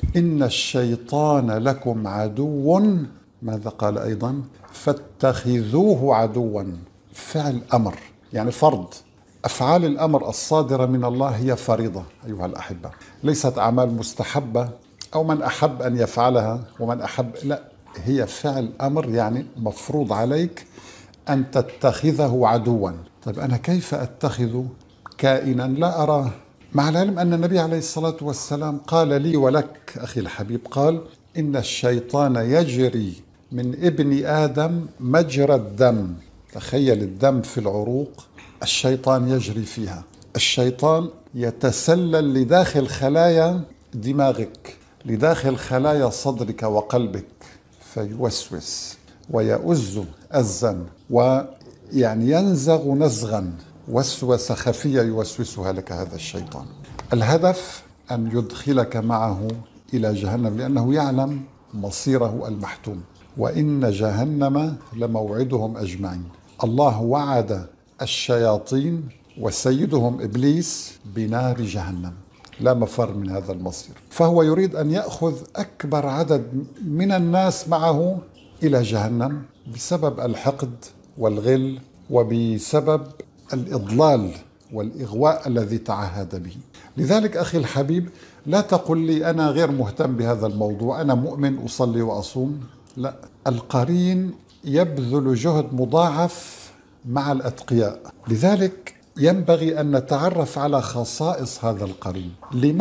إن الشيطان لكم عدو، ماذا قال أيضا؟ فاتخذوه عدوا. فعل أمر يعني فرض. أفعال الأمر الصادرة من الله هي فريضة أيها الأحبة، ليست أعمال مستحبة أو من أحب أن يفعلها ومن أحب، لا، هي فعل أمر يعني مفروض عليك أن تتخذه عدوا. طيب أنا كيف أتخذ كائنا لا أراه؟ مع العلم أن النبي عليه الصلاة والسلام قال لي ولك أخي الحبيب، قال إن الشيطان يجري من ابن آدم مجرى الدم. تخيل الدم في العروق، الشيطان يجري فيها. الشيطان يتسلل لداخل خلايا دماغك، لداخل خلايا صدرك وقلبك، فيوسوس ويؤز أزا ويعني ينزغ نزغا، وسوسة خفية يوسوسها لك هذا الشيطان. الهدف أن يدخلك معه إلى جهنم، لأنه يعلم مصيره المحتوم. وإن جهنم لموعدهم أجمعين. الله وعد الشياطين وسيدهم إبليس بنار جهنم، لا مفر من هذا المصير. فهو يريد أن يأخذ أكبر عدد من الناس معه إلى جهنم بسبب الحقد والغل وبسبب الإضلال والإغواء الذي تعهد به. لذلك أخي الحبيب، لا تقل لي أنا غير مهتم بهذا الموضوع، أنا مؤمن أصلي وأصوم. لا، القرين يبذل جهد مضاعف مع الأتقياء. لذلك ينبغي أن نتعرف على خصائص هذا القرين.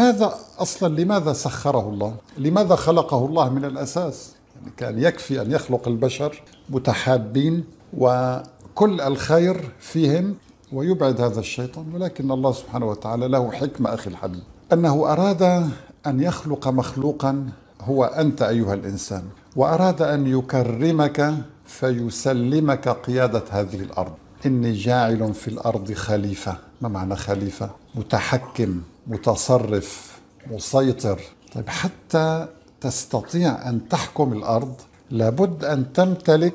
لماذا سخره الله؟ لماذا خلقه الله من الأساس؟ يعني كان يكفي أن يخلق البشر متحابين وكل الخير فيهم ويبعد هذا الشيطان، ولكن الله سبحانه وتعالى له حكمة أخي الحبيب، أنه أراد أن يخلق مخلوقا هو أنت أيها الإنسان، وأراد أن يكرمك فيسلمك قيادة هذه الأرض. إني جاعل في الأرض خليفة. ما معنى خليفة؟ متحكم، متصرف، مسيطر. طيب حتى تستطيع أن تحكم الأرض لابد أن تمتلك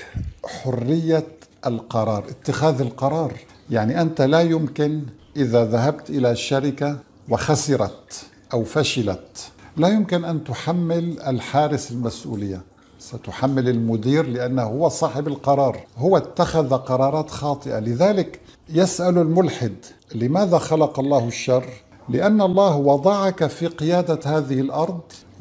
حرية القرار، اتخاذ القرار. يعني أنت لا يمكن إذا ذهبت إلى شركة وخسرت أو فشلت، لا يمكن أن تحمل الحارس المسؤولية، ستحمل المدير لأنه هو صاحب القرار، هو اتخذ قرارات خاطئة. لذلك يسأل الملحد لماذا خلق الله الشر؟ لأن الله وضعك في قيادة هذه الأرض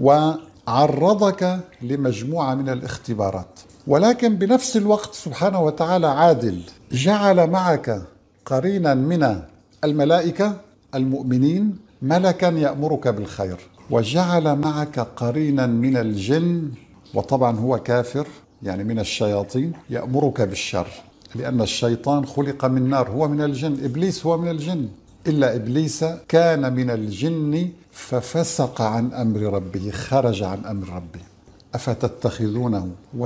وعرضك لمجموعة من الاختبارات، ولكن بنفس الوقت سبحانه وتعالى عادل، جعل معك قرينا من الملائكة المؤمنين، ملكا يأمرك بالخير، وجعل معك قرينا من الجن، وطبعا هو كافر يعني من الشياطين، يأمرك بالشر، لأن الشيطان خلق من نار، هو من الجن، إبليس هو من الجن، إلا إبليس كان من الجن ففسق عن أمر ربه، خرج عن أمر ربه. أفتتخذونه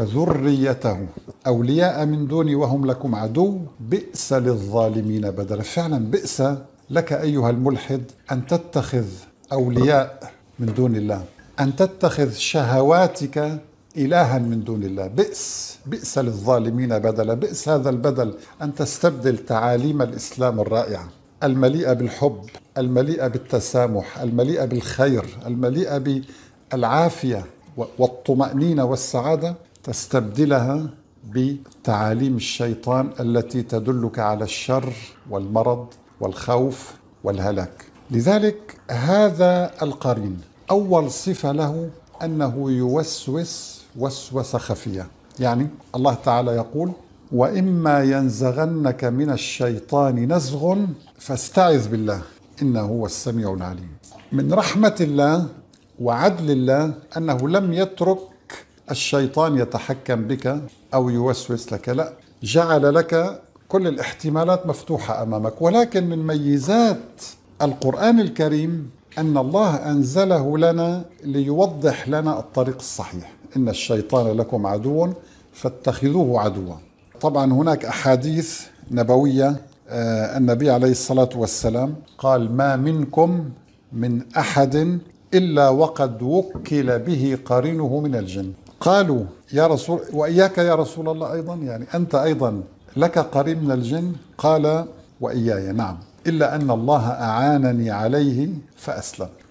وذريته أولياء من دوني وهم لكم عدو بئس للظالمين بدلا. فعلا بئس لك أيها الملحد أن تتخذ أولياء من دون الله، أن تتخذ شهواتك إلها من دون الله. بئس للظالمين بدلا. بئس هذا البدل، أن تستبدل تعاليم الإسلام الرائعة المليئة بالحب، المليئة بالتسامح، المليئة بالخير، المليئة بالعافية والطمأنينة والسعادة، تستبدلها بتعاليم الشيطان التي تدلك على الشر والمرض والخوف والهلاك. لذلك هذا القرين أول صفة له أنه يوسوس وسوسة خفية. يعني الله تعالى يقول وإما ينزغنك من الشيطان نزغ فاستعذ بالله إنه هو السميع العليم. من رحمة الله وعدل الله أنه لم يترك الشيطان يتحكم بك أو يوسوس لك، لا، جعل لك كل الاحتمالات مفتوحة أمامك. ولكن من ميزات القرآن الكريم أن الله أنزله لنا ليوضح لنا الطريق الصحيح. إن الشيطان لكم عدو فاتخذوه عدوا. طبعا هناك أحاديث نبوية، النبي عليه الصلاة والسلام قال ما منكم من أحد إلا وقد وكل به قرينه من الجن. قالوا يا رسول، وإياك يا رسول الله أيضا، يعني أنت أيضا لك قرين من الجن؟ قال وإياي نعم، إلا أن الله أعانني عليه فأسلم.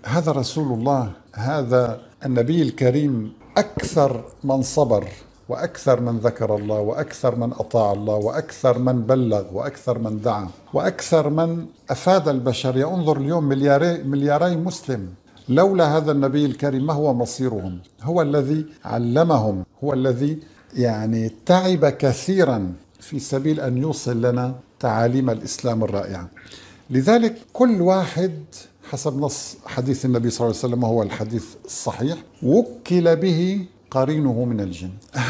هذا رسول الله، هذا النبي الكريم، أكثر من صبر، وأكثر من ذكر الله، وأكثر من أطاع الله، وأكثر من بلغ، وأكثر من دعا، وأكثر من أفاد البشر. ينظر اليوم ملياري مسلم، لولا هذا النبي الكريم ما هو مصيرهم؟ هو الذي علمهم، هو الذي تعب كثيرا في سبيل أن يوصل لنا تعاليم الإسلام الرائعة. لذلك كل واحد حسب نص حديث النبي صلى الله عليه وسلم، وهو الحديث الصحيح، وكل به قرينه من الجن.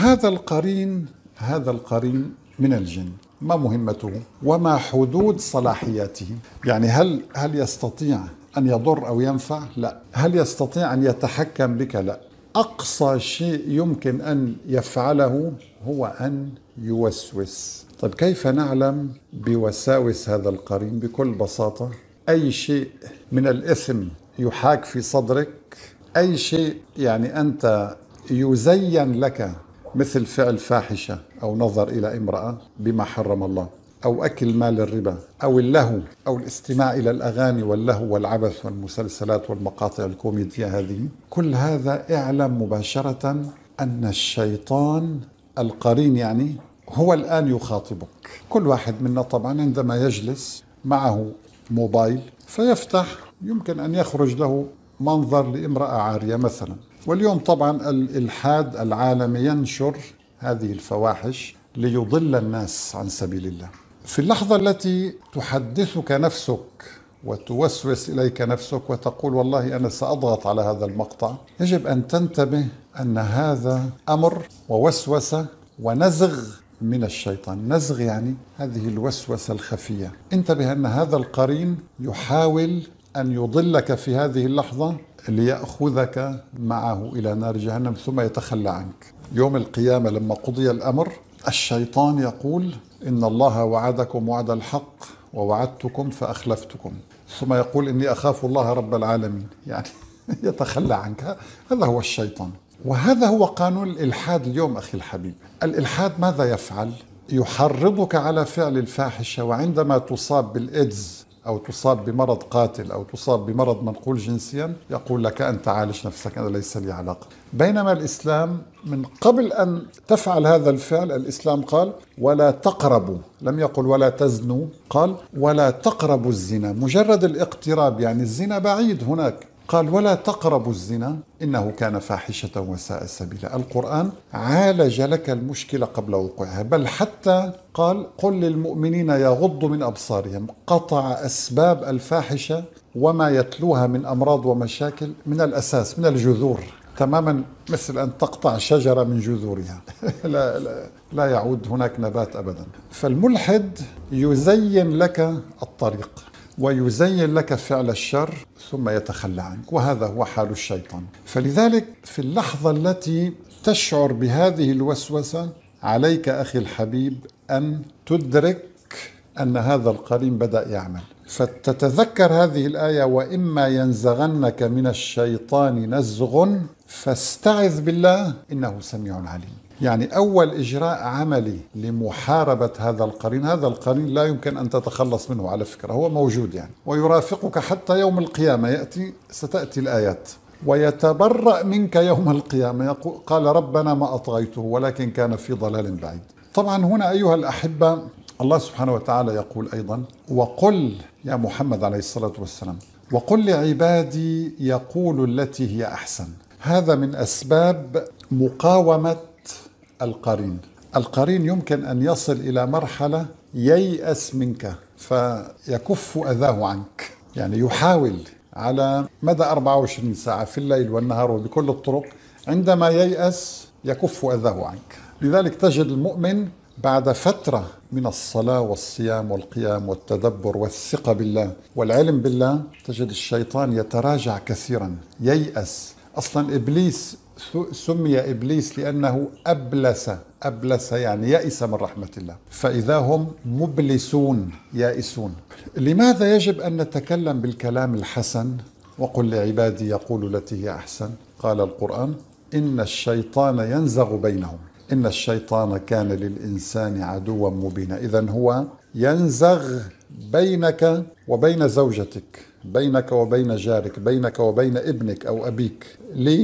هذا القرين من الجن، ما مهمته وما حدود صلاحياته؟ يعني هل يستطيع أن يضر أو ينفع؟ لا. هل يستطيع أن يتحكم بك؟ لا. أقصى شيء يمكن أن يفعله هو أن يوسوس. طيب كيف نعلم بوساوس هذا القرين؟ بكل بساطة، أي شيء من الإثم يحاك في صدرك، أي شيء أنت يزين لك، مثل فعل فاحشة أو نظر إلى امرأة بما حرم الله، أو أكل مال الربا، أو اللهو، أو الاستماع إلى الأغاني واللهو والعبث والمسلسلات والمقاطع الكوميدية هذه، كل هذا اعلم مباشرة أن الشيطان القرين هو الآن يخاطبك. كل واحد منا طبعا عندما يجلس معه موبايل فيفتح، يمكن أن يخرج له منظر لامرأة عارية مثلا. واليوم طبعا الإلحاد العالمي ينشر هذه الفواحش ليضل الناس عن سبيل الله. في اللحظة التي تحدثك نفسك وتوسوس إليك نفسك وتقول والله أنا سأضغط على هذا المقطع، يجب أن تنتبه أن هذا أمر ووسوسة ونزغ من الشيطان. نزغ هذه الوسوسة الخفية. انتبه أن هذا القرين يحاول أن يضلك في هذه اللحظة ليأخذك معه إلى نار جهنم ثم يتخلى عنك. يوم القيامة لما قضي الأمر، الشيطان يقول إن الله وعدكم وعد الحق ووعدتكم فأخلفتكم، ثم يقول إني أخاف الله رب العالمين، يتخلى عنك. هذا هو الشيطان، وهذا هو قانون الإلحاد اليوم. أخي الحبيب، الإلحاد ماذا يفعل؟ يحرضك على فعل الفاحشة، وعندما تصاب بالإيدز أو تصاب بمرض قاتل أو تصاب بمرض منقول جنسيا يقول لك أنت عالج نفسك، أنا ليس لي علاقة. بينما الإسلام من قبل أن تفعل هذا الفعل، الإسلام قال ولا تقربوا، لم يقل ولا تزنوا، قال ولا تقربوا الزنا. مجرد الاقتراب الزنا بعيد هناك، قال ولا تقربوا الزنا إنه كان فاحشة وساء سبيلا. القرآن عالج لك المشكلة قبل وقوعها، بل حتى قال قل للمؤمنين يغضوا من أبصارهم. قطع أسباب الفاحشة وما يتلوها من أمراض ومشاكل من الأساس، من الجذور تماما، مثل أن تقطع شجرة من جذورها. لا يعود هناك نبات أبدا. فالملحد يزين لك الطريق ويزين لك فعل الشر ثم يتخلى عنك، وهذا هو حال الشيطان. فلذلك في اللحظة التي تشعر بهذه الوسوسة عليك أخي الحبيب أن تدرك أن هذا القرين بدأ يعمل، فتتذكر هذه الآية وإما ينزغنك من الشيطان نزغ فاستعذ بالله إنه سميع عليم. أول إجراء عملي لمحاربة هذا القرين. هذا القرين لا يمكن أن تتخلص منه على فكرة، هو موجود ويرافقك حتى يوم القيامة. ستأتي الآيات ويتبرأ منك يوم القيامة، قال ربنا ما أطغيته ولكن كان في ضلال بعيد. طبعا هنا أيها الأحبة الله سبحانه وتعالى يقول أيضا وقل يا محمد عليه الصلاة والسلام وقل لعبادي يقول التي هي أحسن. هذا من أسباب مقاومة القرين. القرين يمكن أن يصل إلى مرحلة ييأس منك فيكف أذاه عنك، يحاول على مدى 24 ساعة في الليل والنهار وبكل الطرق، عندما ييأس يكف أذاه عنك. لذلك تجد المؤمن بعد فترة من الصلاة والصيام والقيام والتدبر والثقة بالله والعلم بالله، تجد الشيطان يتراجع كثيرا، ييأس. أصلا إبليس سمي إبليس لأنه أبلس يئس من رحمة الله، فإذا هم مبلسون يائسون. لماذا يجب أن نتكلم بالكلام الحسن؟ وقل لعبادي يقول التي هي أحسن. قال القرآن إن الشيطان ينزغ بينهم، إن الشيطان كان للإنسان عدوا مبينا. إذن هو ينزغ بينك وبين زوجتك، بينك وبين جارك، بينك وبين ابنك أو أبيك،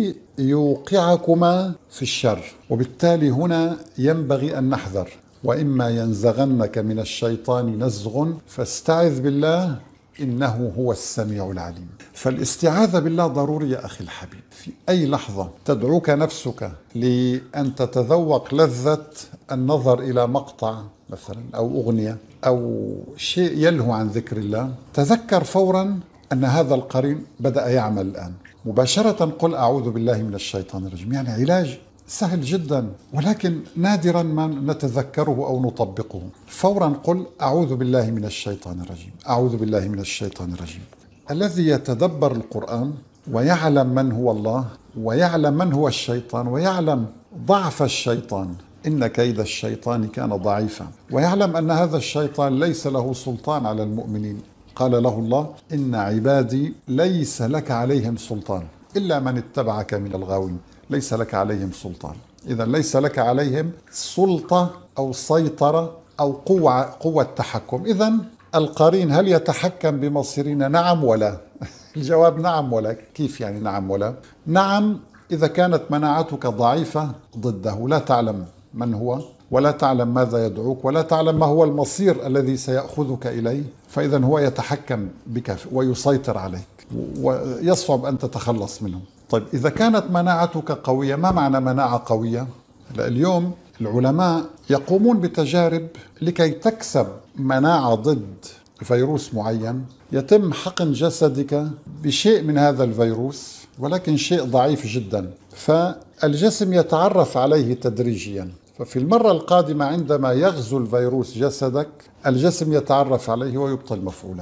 ليوقعكما في الشر. وبالتالي هنا ينبغي أن نحذر: وإما ينزغنك من الشيطان نزغ فاستعذ بالله إنه هو السميع العليم. فالاستعاذة بالله ضروري يا أخي الحبيب. في أي لحظة تدعوك نفسك لأن تتذوق لذة النظر إلى مقطع مثلا أو أغنية أو شيء يلهو عن ذكر الله، تذكر فورا أن هذا القرين بدأ يعمل الآن. مباشرة قل أعوذ بالله من الشيطان الرجيم. يعني علاج سهل جدا، ولكن نادرا ما نتذكره أو نطبقه. فورا قل أعوذ بالله من الشيطان الرجيم، أعوذ بالله من الشيطان الرجيم. الذي يتدبر القرآن ويعلم من هو الله ويعلم من هو الشيطان ويعلم ضعف الشيطان، إن كيد الشيطان كان ضعيفا، ويعلم أن هذا الشيطان ليس له سلطان على المؤمنين. قال له الله: إن عبادي ليس لك عليهم سلطان إلا من اتبعك من الغاوين. ليس لك عليهم سلطان، إذا ليس لك عليهم سلطة أو سيطرة أو قوة تحكم. إذا القرين هل يتحكم بمصيرنا؟ نعم ولا؟ الجواب نعم ولا. كيف يعني نعم ولا؟ نعم إذا كانت مناعتك ضعيفة ضده، لا تعلم من هو ولا تعلم ماذا يدعوك ولا تعلم ما هو المصير الذي سيأخذك إليه، فإذا هو يتحكم بك ويسيطر عليك ويصعب أن تتخلص منه. طيب إذا كانت مناعتك قوية، ما معنى مناعة قوية؟ اليوم العلماء يقومون بتجارب لكي تكسب مناعة ضد فيروس معين. يتم حقن جسدك بشيء من هذا الفيروس، ولكن شيء ضعيف جدا، فالجسم يتعرف عليه تدريجيا. ففي المرة القادمة عندما يغزو الفيروس جسدك، الجسم يتعرف عليه ويبطل مفعوله.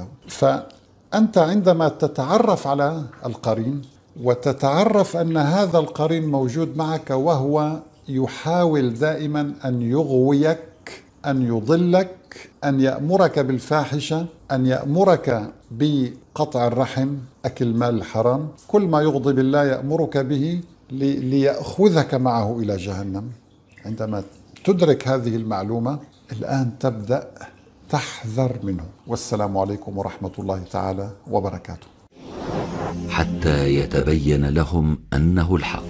فأنت عندما تتعرف على القرين وتتعرف أن هذا القرين موجود معك وهو يحاول دائما أن يغويك، أن يضلك، أن يأمرك بالفاحشة، أن يأمرك بقطع الرحم، أكل مال الحرام، كل ما يغضب الله يأمرك به ليأخذك معه إلى جهنم. عندما تدرك هذه المعلومة الآن تبدأ تحذر منه. والسلام عليكم ورحمة الله تعالى وبركاته. حتى يتبين لهم أنه الحق.